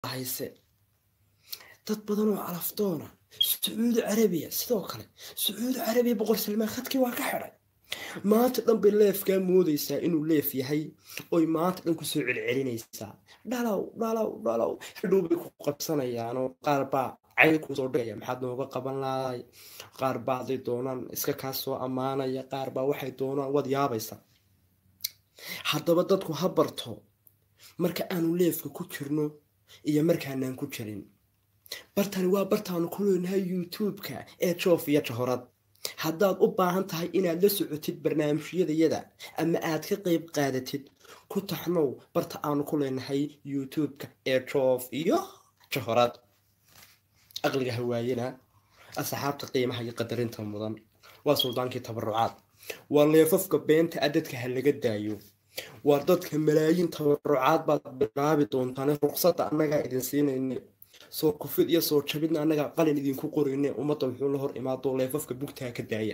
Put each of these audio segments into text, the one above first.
hayse dad badan oo calafdoona Sacuudi Carabiya sidoo kale Sacuudi Carabiya boqor Salmaan khadkii waa ka xiray maanta dhan bay leefka moodaysaa inuu leef yahay oo maanta dhan ku soo celcelinaysaa dhalaw hadhow bay ku qabsanayaan oo qaar baa cay ku soo dhigaya maxaad nooga qaban lahay qaar baa ay doonaan iska ka soo amaanaya qaar baa waxay doonaan wad yaabaysa haddaba dadku ha barto marka aanu leefka ku jirno iyo markaanaan ku jirin bartani waa bartaanu ku leenahay YouTube-ka ee Joof iyo Jahorad haddaad u baahan tahay inaad la socotid barnaamijyadayada ama aad ka qayb qaadatid ku taxnow barta aanu ku leenahay YouTube-ka ee Joof iyo Jahorad aqliga hawaayina asxaabta qiimaha iyo qadarinta mudan waa suldaankii tabarucaad waa leefafka beenta adadka halaga daayo waa dadka malaayiin tabarucaad baad bilaabi doontaan ruqsadda annaga idin siinayna soo kufid iyo soo jabidna annaga qalin idinku qorinay ummadda wuxuu la hor imaado leefafka bugtaa ka daaya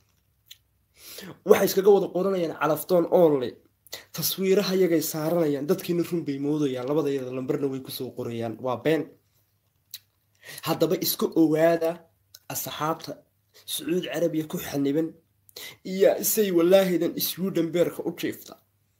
waxay iskaga wada qoranayaan calafdoon only taswiiraha iyagay saaranayaan dadkiina run bay moodayaan labadayada lambarna way kusoo qorayaan waa been haddaba iska ogaada asxaabta Sacuudi Carabiya ku xaniban iyo isay walaahidan Sweden beerka u jiifta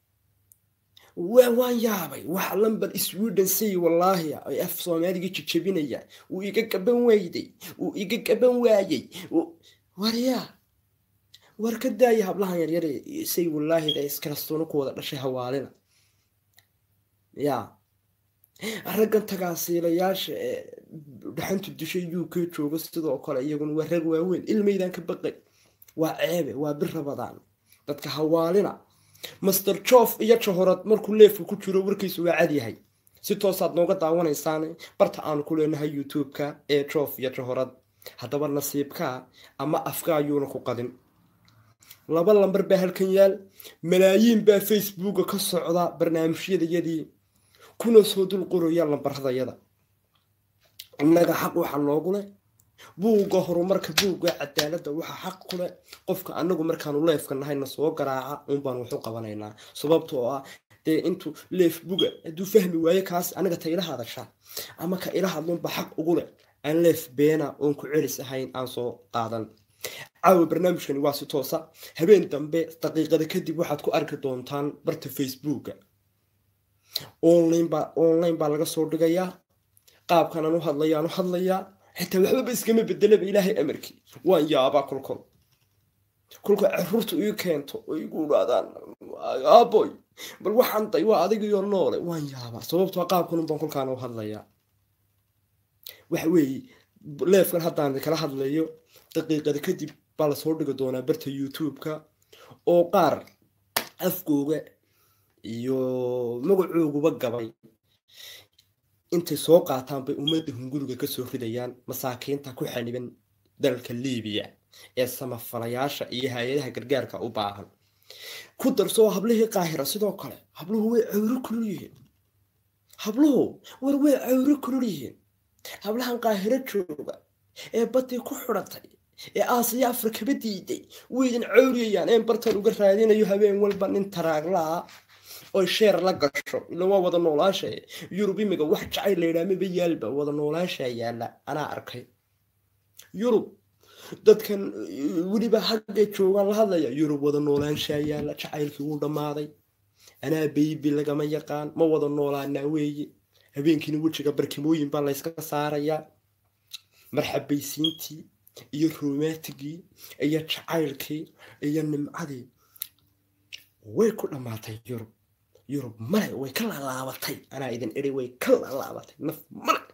waan yaabay wax lambar Sweden say walaahi ay af Soomaaliga jijabinaya uu iga gaban waayay wariya warka daaya hablahan yar say walaahi ay iska rastoono ku wada dhashay hawaalina ya raggan tagaasiilayaasha dhaxantu dishay UK jooga sidoo kale iyaguna waa rag waaweyn ilmeeydan ka baqay waa ceebe waa bir rabadaan dadka hawaalina Master Joof iyo Jahorad markuu leefku ku jiro warkiisu waa cad yahay si toosaad nooga daawanaysaan barta aan ku leenahay YouTube-ka ee Joof iyo Jahorad haddaba nasiibka ama afka ayuuna ku qadin laba lambar baa halkan yaal malaayiin baa Facebook ka socda barnaamijyadayadii kuna soo dul qoraya lambaradayada annaga xaq waxa loogu leh buuga horumarka buuga cadaaladda waxa xaq ku leh qofka anagu markaanu leefka nahayna soo garaaca baan wuxuu qabanaynaa sababtoo ah intu leef buuga haduu fahmi waayo kaas anaga tayla hadasha ama ka ila hadlon ba xaq ugu leh aan leef beena oon ku celis ahayn aan soo qaadan caawa barnaamijkani waa si toosa habeen dambe daqiiqada kadib waxaad ku arki doontaan barta Facebook-ka online ba laga soo dhigayaa qaabkan aanu hadlayaa حتى وحبا بس كم بدله بإلهي أمريكي وان يابا كل عرفت ويكنتو ويقول هذا أبوي بل وحن طيوا هذا يقول نور وان يابا صوبت وقاب كلهم بنقول كانوا هذا يا وحوي ليف كان حتى عندك لا هذا ليو دقيقة كدي بالصور دقدونا برت يوتيوب كا أو قار أفكوجا يو مقعوق بقبي inta soo qaataan bay ummadda guriga ka soo ridayaan masaakiinta ku xaniban dalka Liibiya ee samafalayaasha iyo hay'adaha gargaarka u baahan ku darso hablihii Qaahira sidoo kale habluhu way cawri kulliyihiin way cawri kulliyihiin hablahan Qaahira jooga ee badii ku xidhatay ee Aasiya Afrika badiiday weydin cawriyaan ee bartan uga raadinayo habeen walba nin taraagla oo sheer la gasho ila waa wada noolaashay Yurub imiga wax jacayl leeyahay bayaalba wada noolaashay yaala ana arkay Yurub dadkan waliba hadda joogan la hadlaya Yurub wada noolaashay yaala jacaylkii uu dhamaaday ana baby laga ma yaqaan ma wada noolaana weeye habeenkii wajiga barkimooyin baa la iska saaraya marxabaysiintii iyo romantigii iyo jacaylkii iyo nimcadii way ku dhamaatay Yurub male way ka laabatay ana idin eri way ka laabatay naf male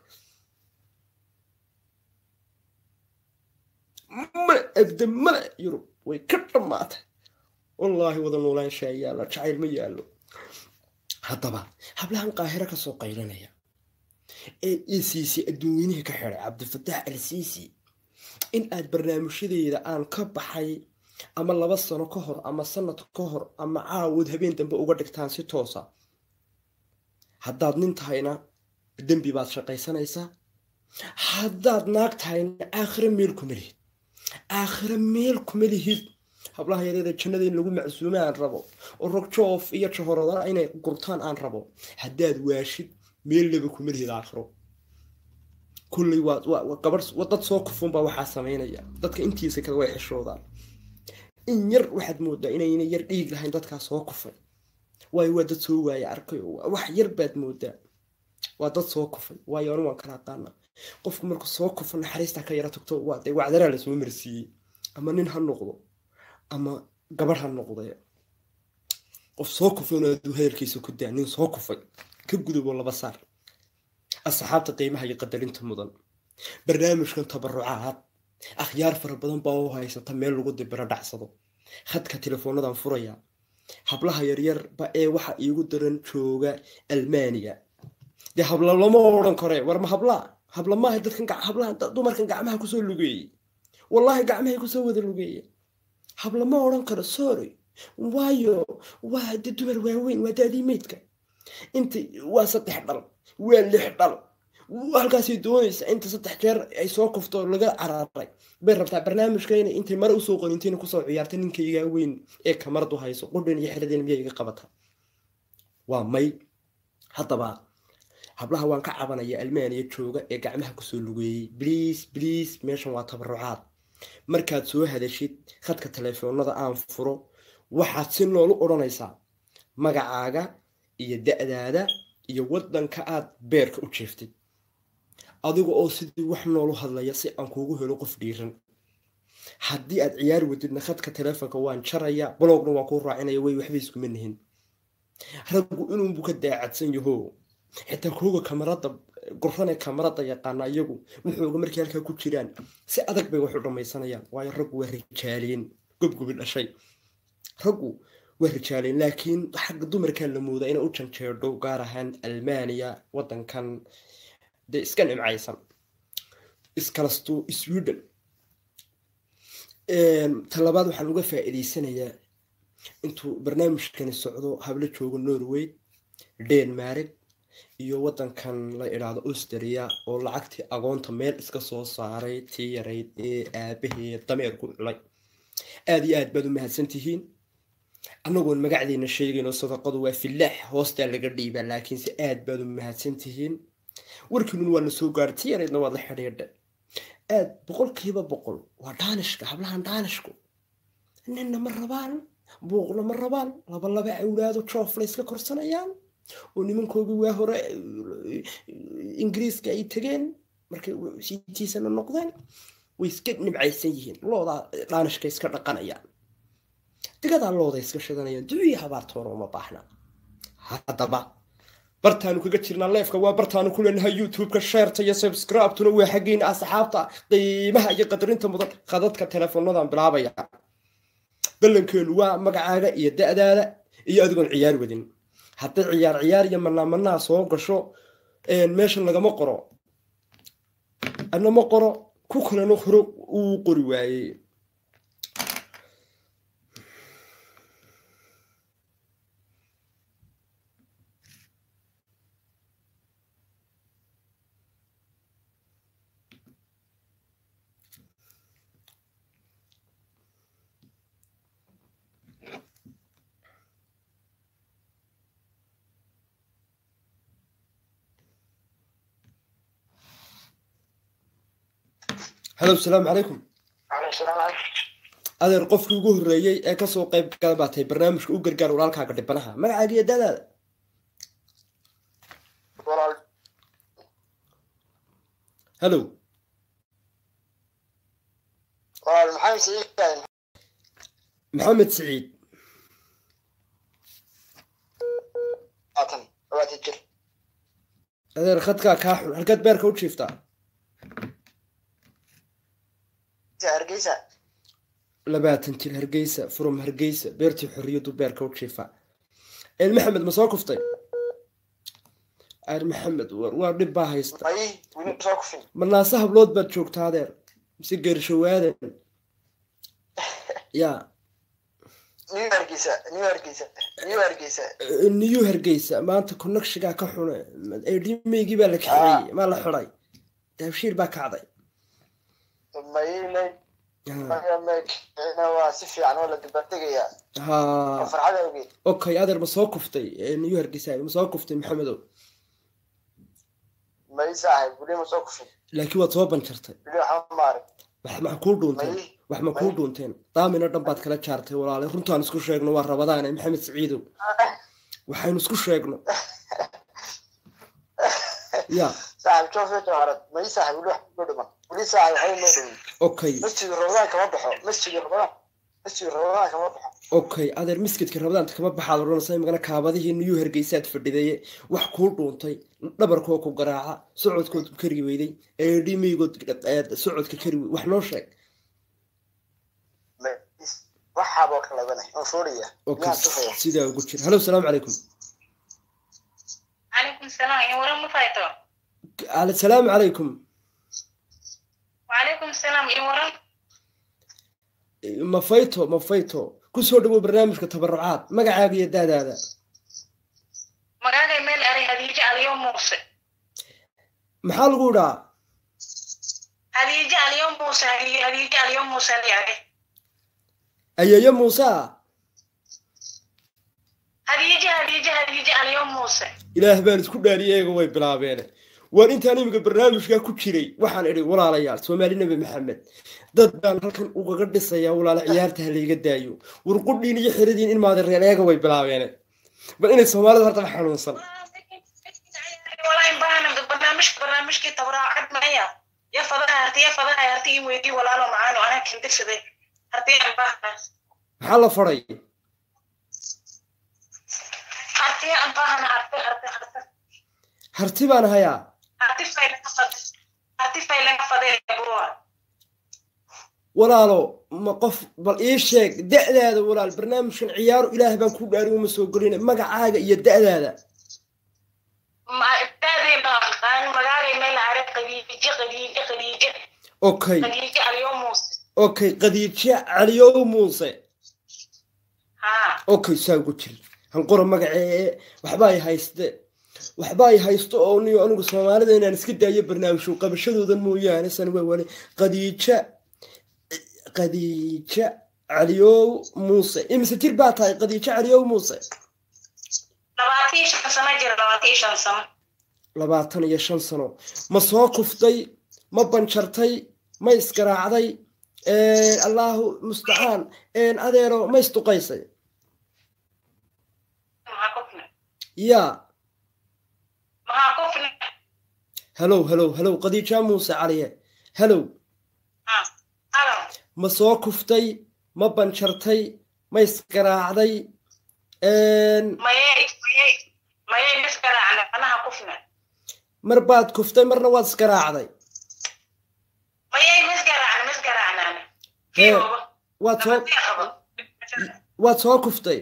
abda male Yurub way ka dhamaatay wallahi wada noolaan shaaya la jacayl ma yaalo haddaba hablahan Qaahira ka soo qaylinaya ee Siisi adduunyaha ka xiray Cabdulfataax al-Siisi in aad barnaamijyadeeda aan ka baxay ama 2 sano ka hor ama sanad ka hor ama caawid habeen dambe uga dhigtaan si toosa haddaad nin tahayna dambi baad shaqaysanaysaa haddaad naag tahayna aakhira meel ku malihid hablaha yareeda jannada in lagu macsuumaan rabo oo rog Joof iyo Jahorada inay gurtaan aan rabo haddaad waashid meel laba kuma lihid aakhiro kulley waa gabadh dad soo kufun baa waxaa samaynaya dadka intiisa kale way xishoodaan in yar waxaad moodaa inayna yar dhiig lahayn dadkaa soo kufay waayo waa dad soo waaya arkay wax yar baad moodaa waa dad soo kufay waayo anu waan kala aqaana qofku markuu soo kufa naxariista ka yara tagto waa dee wacdaraa lasoo marsiiyey ama nin ha noqdo ama gabadh ha noqdee qof soo kufay inuu hadalkiisa ku daa nin soo kufay ka gudubo laba saar asxaabta qiimaha iyo qadarinta mudan barnaamijkan tabarucaad akhyaar fara badan baa u haysata meel lagu dibiro dhacsado khadka telefoonadan furaya hablaha yaryar ba ee waxa iigu daran jooga Almaaniya dee habla lama odhan kare war ma habla maaha dadkan hablaha dumarkan gacmaha kusoo lugeeyey wallahi gacmahay kusoo wada lugeeyey habla ma odhan karo sorry waayo waa dee dumar waaweyn waa daadii meydka inta waa 3 dhal waa 6 dhal halkaasay doonaysa inta 3 jeer ay soo kufto laga cararay bay rabtaa barnaamijkeena intay mar u soo qorintiina kusoo ciyaartay ninkayga weyn ee kamaradu hayso qudhan iyo xiradeen miyay iga qabata waa may haddaba hablaha waan ka cabanaya Almaaniya jooga ee gacmaha kusoo lugeeyey please meeshan waa tabarucaad markaad soo hadashid khadka telefoonada aan furo waxaad si nool u oranaysaa magacaaga iyo da'daada iyo wadanka aad beerka u jeeftay adiga oo sidii wax nool u hadlaya si aan kuugu helo qof dhiiran haddii aad ciyaar wadidna khadka telefoonka waan jaraya blogna waan kuu raacinaya way waxba isku manihin raggu inuu buka daacadsan yaho xitaa kuuga kamarada gorfana kamarada yaqaana iyagu wuxuu markii halka ku jiraan si adag bay wax u dhamaysanayaan waayo raggu waa rijaaleen gobgobi dhashay raggu waa rijaaleen laakiin xaq dumarka la moodaa inay u janjeedo gaar ahaan Almaaniya wadankan de iska nimcaysan iskalasto Sweden talabaad waxaan uga faa'iideysanayaa intuu barnaamijkan socdo habla joogo Norway Denmark iyo wadankan la iraado Austria oo lacagtii agoonta meel iska soo saaray tii yareyd ee aabaheed dameerku culay aad iyo aad baad u mahadsantihiin anagoon magacdeena sheegayno sadaqadu waa filaax hoosta laga dhiibaa laakiin si aad baad u mahadsantihiin warkiinu waa la soo gaartay yareedna waa la xiriirdhay aad 100% waa daanishka hablahan daanishku ninna ma rabaan buuqna ma rabaan laba awlaado joofla iska korsanayaan oo nimankoodu waa hore ingiriiska ay tageen markay siitiisana noqdeen way iska nimcaysan yihiin looda daanishka iska dhaqanayaan digada looda iska shadanayaan duuyi habaartoona uma baahna haddaba bartaanu kaga jirnaa leefka waa bartaanu ku leenahay YouTube-ka share iyo subscribe-tuna waa xageena asxaabta qiimaha iyo qadarinta mudan khadadka teleefoonadan bilaabaya balankeenu waa magacaaga iyo da'daada iyo adigoon ciyaar wadin haddii ciyaar iyo manaa soo gasho meeshan lagama qoro anama qoro ku kalena hore uu qori waayey هلا السلام عليكم. عليكم السلام. أنا رقفك وجوه الرئي كسو قيب كلاماتي برنامج أوجر جار ولا الكعك دبناها ما عادي ده. هلو. محمد سعيد. محمد سعيد. واتجر. هذا رخدك كاحل هلقت بيرك وتشيفتا. هرقيسة لبات انت الهرقيسة فروم هرقيسة بيرتي حرية بيركا وتشيفا المحمد مساقفتي محمد ورب باهيست اي وين مساقفين من ناسها بلود بتشوك هذا مسجر شوادن يا نيو هرقيسة ما انت كونكش كا كحونه اي ما يجيب لك حري ما له حري تبشير باك عضي أنا واسف يعني ولا دبرتجيا فرحة أوكي أوكي هذا المساقفتي نيو هرقيسة مساقفتي محمدو ما يساعد ولي ما سوق شيء laakiin waad soo banjartay ولي حمار wax ma kuu dhuunteen ماي wax ma kuu dhuunteen daamina dhan baad kala jaartay walaale runtaan isku sheegno waa rabadaane maxamed siciidow waxaynu isku sheegno ya صاحب شوف يا جوهرت ما يساعد ولي ساعد هاي ما okay مسجد رمضان كما بحو مسجد رمضان كما بحو okay adeer miskidka rabadaanta kama baxaad oranaysaa imagana kaabadihii niyuu hergeysaad fadhidaye wax kuu dhuuntay dhabarkoo ku garaaca socodkood ku kari weyday dhimaygood socodka kari wax noo sheeg waxaaba kala banay oo fooriya okay sidaa ugu jir hallo salaamu calaykum عليكم السلام يا ورا مفايتو السلام عليكم وعليكم السلام يا ورا mafayto kusoo dhawow barnaamijka tabarucaad magacaaga iyo daadaada magacaaga meel ari hadiija اليوم موسى maxaa lagu dhahaa هديجة اليوم موسى هديجة اليوم موسى يعني ayeeyo muuse هديجة اليوم موسى ilaah baan isku dhaariyay eega way bilaabeen waan intaan imika barnaamijka ku jiray waxaan idhi walaalayaal Soomaali Nabi Maxamed dad baan halkan uga dhisaya walaal ciyaarta haliga daayo warqudhiin iyo xiradin in maad reer eega way bilaabeen bal inay Soomaalida horta xanuunsan والله إنبهنا برنامج كي تبرعت معايا يا فضاها هرتي ويدي ولا له معانا وأنا كنت كذا هرتي إنبهنا maxaa la faray هرتي إنبهنا هرتي harti baan hayaa هرتي فايلة فضاء بروح walaalo ma qof bal ii sheeg da'daada walaal barnaamijkan ciyaaro ilaah baan ku dhaari uma soo gelin magacaaga iyo da'daada ما ابتدي بقى مجالي مال عارف خديجة okay خديجة اليوم موسى okay qadiijo caliyow muuse ها okay saa ugu jir han qoro magacee waxba ay haysto oo niyo anigu Soomaalida inaan iska daayo barnaamijku qabashadooda mooyaane san waa wali qadiijo caliyow muuse imse tir baa tahay qadiijo caliyow muuse 25 سنة جرى 25 سنة 25 sano ma soo kuftay ma banjartay ma iskaraacday allahu musta'an adeero ma istuqaysay ya hello qadiijo muuse caliye hello ma soo kuftay ma banjartay ma iskaraacday ما مسكرة أنا هقفنا mar baad kuftay marna waad iskaraacday مسكرة waad soo kuftay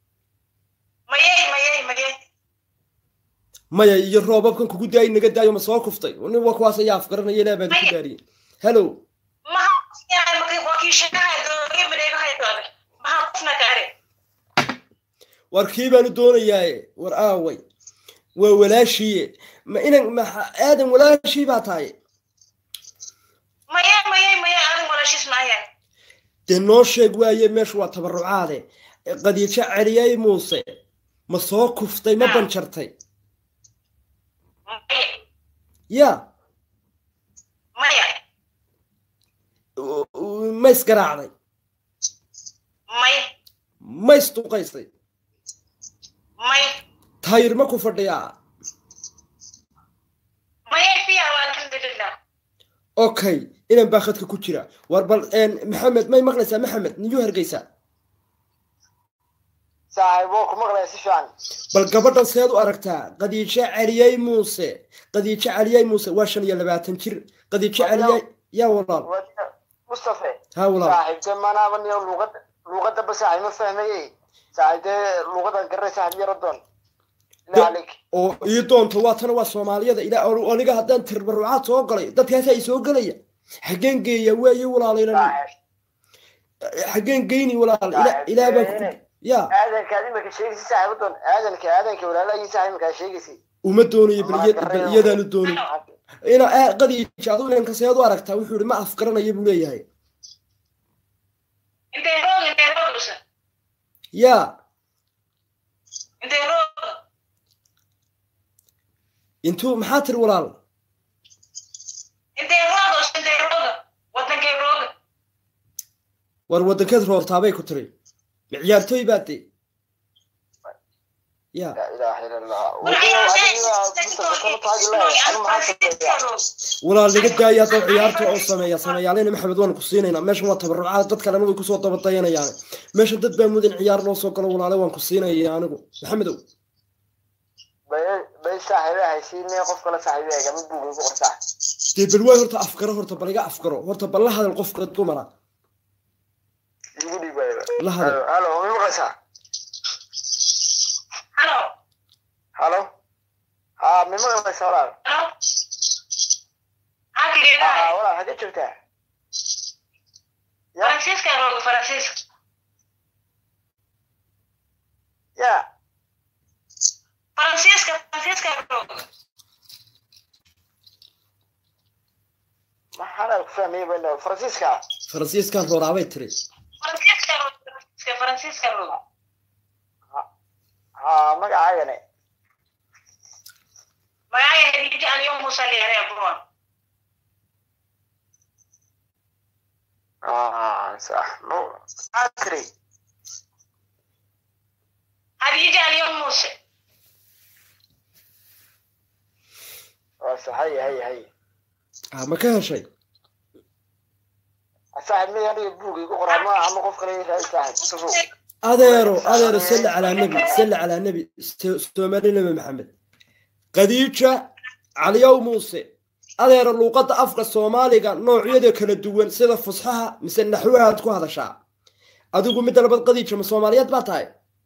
maya iyo roobabkan kugu daay naga daayo ma soo kuftay nin waa kuwaas ayaa afgaranaya ilaa baan ku daariyay hello warkii baan doonayaa war aaway waa walaashiye ma inan ma aadan walaashii baa tahay maya aadan walaashis maayaan dee noo sheeg waaye meeshu waa tabarucaade qadiijo celiyay muuse ma soo kuftay ma banjartay ya ma isgaraacday ma istuqaysay taayir ma ku fadhiyaa okay inaan baa khadka ku jira war bal maxamed may maqlaysaa maxamed niyuu hargeysaa saaxiibo ku maqlay si fiican bal gabadhan seed u aragtaa qadiijo celiyay muuse waa 25 jir qadiijo celiyay yaa walaal mustafa ha walaal saaxiibta manaaban iyo luqada bas ay ma fahmayay saaxiibta luqada garay saaxiib yaradon ilaalik oo ii doonto waa tan waa Soomaaliyada ilaa aniga haddaan tabarucaad soo galay dadkaas ay soo galaya xageen geeya weeye walaalayna xageen geeyni walaal ilaa baan ku ya aadanka adimka sheegaysi saaxiibadon aadanka walaalay saaxiibka sheegaysi uma doonayo baliyadaanu doonay ina qadiijo adu inanka seed u aragtaa wuxuu yiri ma afgaranayo buu leeyahay ya intuu maxaa tir walaal ودكت رورتابي كتري معيارتوي باتي يا لا اله الا الله ولا اللي قد جاي يطلع عيارته أو سمية علينا محمد وانا كسينينا ماشي ما تبرعات ضد كلامه ويكسوا طبطينا يعني ماشي ضد بمدن عيار لو سوق ولا على وان كسينا يعني محمدو بي صاحبي هيسيني قف كلا صاحبي يا جماعه بوغ بوغ صح دي بالواي هرت أفكره هرت بلقى أفكره هرت بالله هذا القف قد تمرة يقولي باي لا هذا الو مين مقصا الو ها مين مقصا ولا ولا حاجه شفتها فرانسيسكا روغ فرانسيسكا يا فرانسيسكا روغ ما حدا فهمي بين فرانسيسكا رورابي تري فرانسيسكا روغ ها ما عاينه معايا هديك اليوم مصلي يا برون صح مو أكري هديك اليوم موسى صح هي ما كان شيء صاحب مين يعني بوقي قرا ما عم قف كلي صاحب شوفوا أديرو سل على النبي استمرنا محمد قديشة على يوم موسى أدير اللغة أفقى الصومالية نوعية كلا دوان سيدا فصحها مثل نحوها تكون هذا شعب أدوكم مثل قديشة من الصوماليات باتاي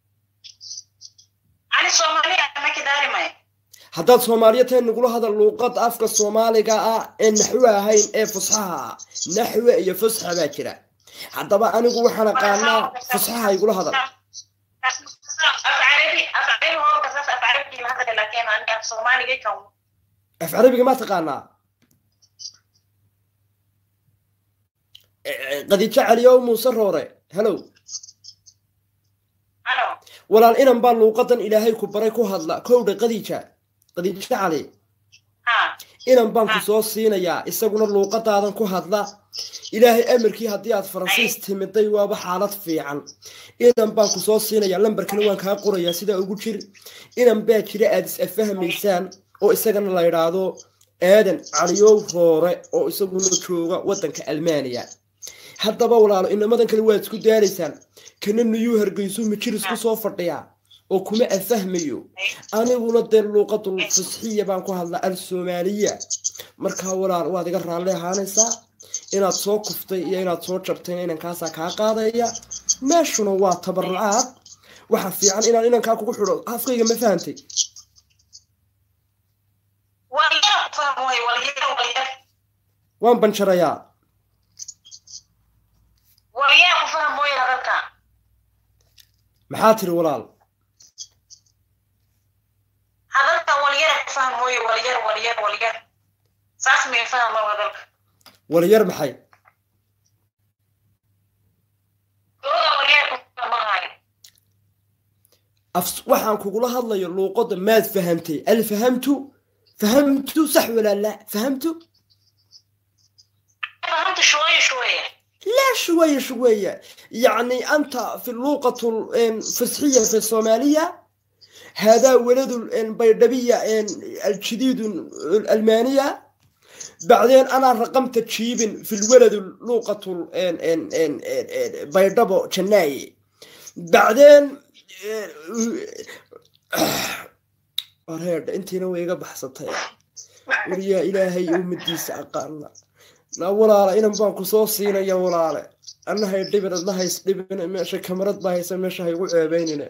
أنا الصومالية ما كداري ماي حتى الصوماليتين نقول هذا اللغة أفقى الصومالية النحوها هاي فصحها نحوة هي فصحة باكرة حتى بقى أنا أقول حنا قالنا فصحها يقول هذا أفعربي هو قصص أفعربي هذا لكن أنا الصومالي كم أفعربي ما تقالنا قديشة على يوم وصروري هلو ولا الإنم باللغة إلهي كبريكو هذا كود قديشة علي إنم بان كسوسين يا إستقون اللغة هذا كو هذا إلهي أمريكي هديات فرنسيس تمدي وبحالات في عن إنم بان كسوسين يا لمبر كنوان كاقوريا سيدا أقول إنم باكري أدس أفهم إنسان أو إستقون الله يرادو آدن عليو فوري أو إستقون نتروغا ودنك ألمانيا حتى بولا إن مدن كالواد كو دارسان كان النيو هرقيسو مجرس كو صوفرديا oo kuma afahmayo aniguna dee luqadda fasxiya baan ku hadlaa al-Soomaaliya marka walaal waad iga raali ahaanaysaa inaad soo kuftay iyo inaad soo jabtay inaan kaasa ka qaadaya meeshuna waa tabarrucaad waxa fiican inaan ka kugu xidho afkayga ma fahantay waan banjarayaa maxaa tiri walaal هذا ولير فهم موي ولير ساس مين فهم هذا ولير محي waxaan kugula hadlayo luuqada maad fahamtay al فهمت صح ولا لا فهمت لا شوية يعني أنت في اللغة الفصحية في الصومالية هذا ولد البيضبية الشديد الألمانية بعدين أنا رقمت تشيب في الولد اللغة البيضبو شناي بعدين أرهد أنت نوية بحثتها وريا إلهي يوم الديس أقارنا لا ولا إنا بانكو صوصينا يا ولا أنا هاي دبر الله يسلبنا ماشي كاميرات باهيسة ماشي هيوقع بيننا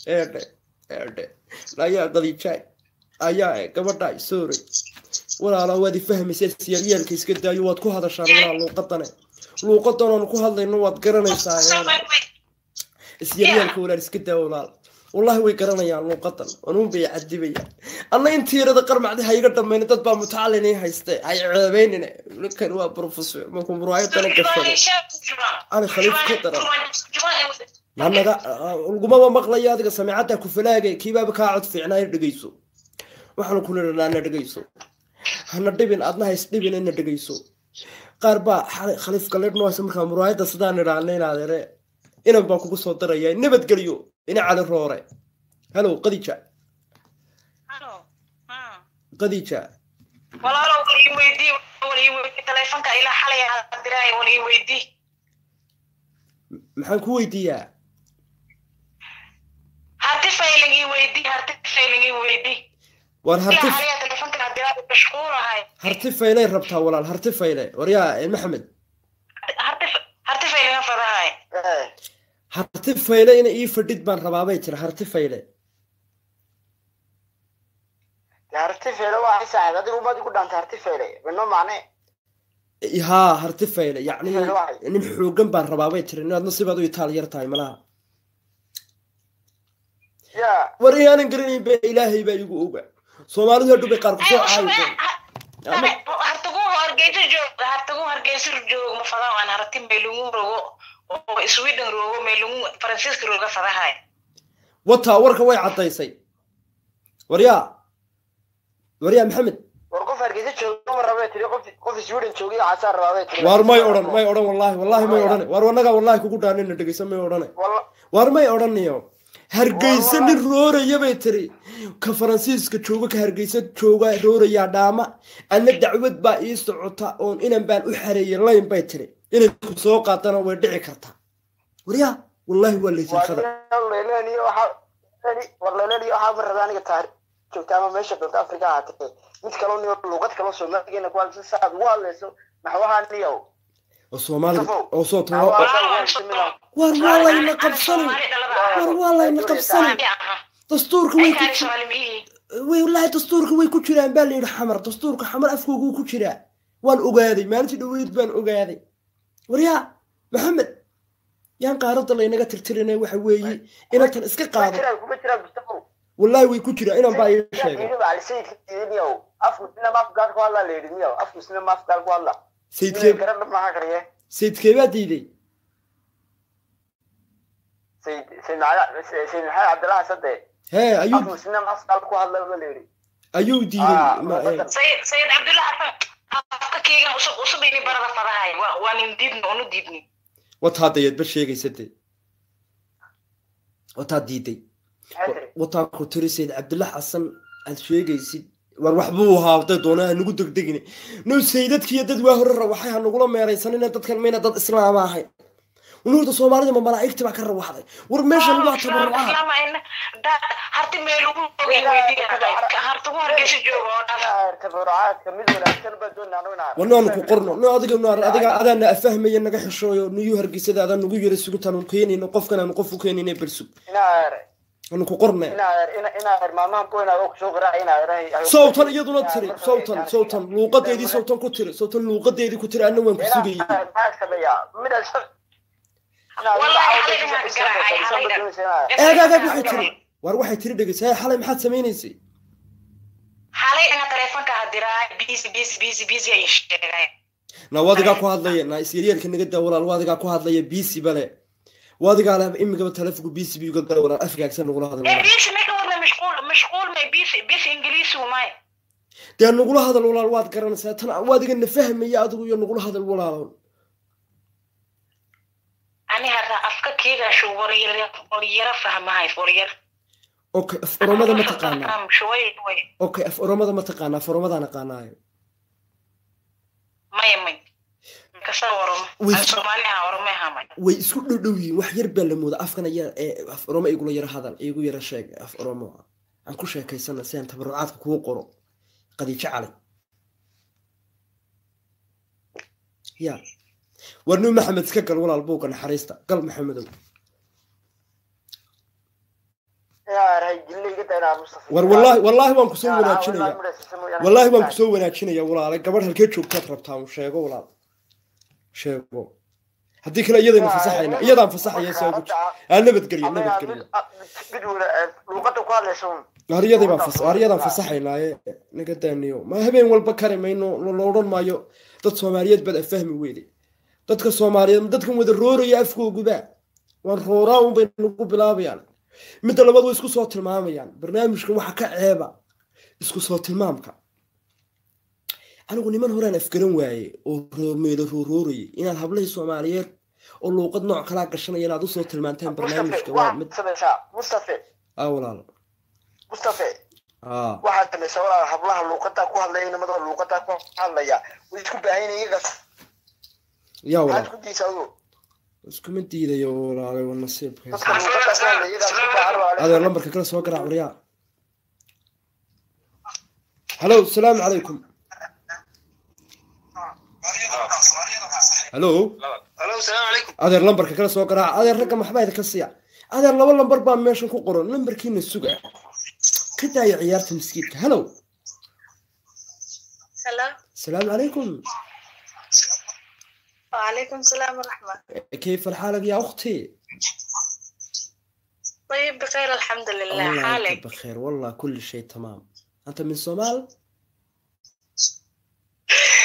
لا يا قضي شاي أيا قبضاي سوري ولا وادي فهم سياسيين كيس كده يواد كو هذا الشهر ولا لو قطنا نكو هذا إنه واد قرنا يساعد سياسيين كولا كده ولا والله ويقرنا يا لو قطن ونوم بيعدي بيا الله ينتي رد قرم عدي هاي قدام من تطبع متعلني هايستي هاي عبيننا لكن هو بروفيسور ما كم رواية تلقى أنا خليف كتر لأن ذا الجماعة مغليات سمعتها كفلاجة كيبا بكاعد في عناية دقيسو وحنا كلنا لنا دقيسو هنا دبين أدنى هيستبين إن دقيسو قاربا خليف قلب نواس مركا مرايدة صدان رانين هذا إنا باكو صوت دريا نبت قليو إنا على الروري هلو قديشة halo قديشة walaalo wali weydii telefonka ila xalay diray wali weydii maxaan ku weydiiyaa harti failingi weydii war harti xalay telefonka diray mashquulahay harti faylay rabtaa walaal harti faylay waryaa maxamed harti failinga fadahay harti faylay ina ii fadhid baan rabaa bay jira harti faylay harti fayle waa saacad adigu baad ku dhaantay harti fayle bino macne ها harti faylay yacni nin xoogan baan rabaa bay jira inaad nasiibaad u itaal yar tahay malaha war iyaanan garanayn ba ilaahay baa igu oga soomaalidu hadhow bay qaar ku soo caayso hartagu hargeysa joog ma fadaa aan harti meelungu rogo oo Sweden rogo meelungu Faransiiska rogo fadahay wata warka way cadaysay waryaa maxamed war qof hargeysa joogo ma rabay tiri qof Sweden joogo caasar rabay tiri war may oran wallahi may oran war wanaga wallahi kugu dhaanina dhageysan may oran war may oranayo hargeysa nin rooraya bay tiri ka Faransiiska joogo ka hargeysa jooga rooraya dhaama ana dacwad baa ii socota oo inan baan u xareeyay line bay tiri inay ku soo qaatana way dhici kartaa waryaa wallahi waa leeysan khada leelaniyo waxa maradaaniga taar joogtaama meesha dalka Afrika ahaatay mid kale oo luqad kale Soomaaliga ku hadlayso saad u hadlayso naxwaaniyo oo Soomaaliga oo soo tago war wallahi qabsan dastuurka way wallahi dastuurka way ku jiraan baa leeyahay xamar dastuurka xamar afkoogu ku jira waan ogaaday maalintii dhaweyd baan ogaaday waryaa maxamed yaan qaarada la inaga tirtirinay waxa weeye inaan iska qaado والله ويكوتشرا إنا باي شيء. سيد كيف ديدي؟ سيد عبد الله صدق. ها أيوب. أيوب ديدي. سيد عبد الله أكيد أصبيني برا فراهاي وأنا نديدني. وتهذا يدبشيء يسدي. وتهديدي. وطاقو تري سيد عبد الله حسن الشيغيسي وروح بوها ودونا نغو دغدغني نو سيدتك يدد waa hore rawaxay hanugula meeraysanina dadkan meena dad islaam ahay ونورta Soomaalida ma malaa'igta ba ka rawaxday war meeshan waa tabarruca harti meel ugu weydii hartu hargeysa joogo tabarrucaad kamid wanaagsan badoon anuna wanaanu ku qorno no adiga adana afahmay naga xishooyo niyu hargeysada adan ugu yiri sugutan keenino qofkan aan qof u keenino bersug أنا كقرنا. إنا ماما كونا أوك شغرة إنا صوتاً يدونا تري صوتاً لوقت يدي صوتاً كتير صوتاً لوقت يدي كتير أنا وين كسوقي. والله واحد تري دقيقة هاي حالي ما حد سميني سي. حالي أنا تلفون كهدراء بيسي يشتغل. نوادي قاكو هذا نا إسرائيل كنا قد ولا الوادي قاكو هذا بيسي بله. وادي قال إمي قبل تلفق بيسي بيقول ولا أفرق أكثر نقول هذا. بيسي ما كنا مشغول ما بيسي إنجليزي وماي. ده نقول هذا ولا الواد كرنا ساتنا وادي قلنا فهم يا أدو نقول هذا ولا. أنا هذا أفكار كذا شو وريرة فهم هاي ورير. أوكي فرمضة ما تقانا. شوي. أوكي فرمضة ما تقانا فرمضة أنا قانا. ما يمين. ويسكت دوي وحير بالمود أفكنا يا أفرما يقول يرى هذا يقول يرى شيء أفرما عن كل شيء كيسنا سين تبرعات كوا قرو قد يشعل يا ورنو محمد سكر ولا البوك أنا حريسته قلب محمد يا رجل قلت أنا مصطفى والله وانكو سوينا كشنيا والله وانكو سوينا كشنيا ولا على قبل هالكيتشوب كترب تام شيء ولا شيء هديك لا يدنا فصحينا سوق أنا بتقري لغته كوالسون هريضا فصحينا نقدنيو ما هبين والبكر ما إنه لورون مايو dad Soomaaliyeed bad fahmi weeyday dadka Soomaaliyeed dadkan wada rooraya afkooda waan rooraa un bay nagu bilaabayaan mid labaad way isku soo tilmaamayaan barnaamijkan waxa ka ceeba isku soo tilmaamka anigu niman horaan afgaran waaye oo meelo roorooray inaad hablahii Soomaaliyeed oo luuqad nooc kala gashanaya inaad u soo tilmaantaan barnaamijka waa mid Mustafa walaal Mustafa waxaad tamaysaa walaal hablaha luuqada ku hadlaya nimada luuqada ku hadlaya way isku baahan iyaga yaa walaal ku diisado isku mid diidayo walaal waa nasiibka هذا اللمبر كلا سوا قرع وريا هلو السلام عليكم هلو السلام عليكم هذا اللمبر كلا سوا قرع هذا الرقم حبايبك الصيع هذا اللول لمبر بان ماشي كو قرن لمبر كين السوق كدا يا عيارة مسكيتك هلو السلام عليكم وعليكم السلام ورحمة. كيف الحالة يا أختي؟ طيب بخير الحمد لله. حالك؟ بخير والله كل شيء تمام. أنت من الصومال؟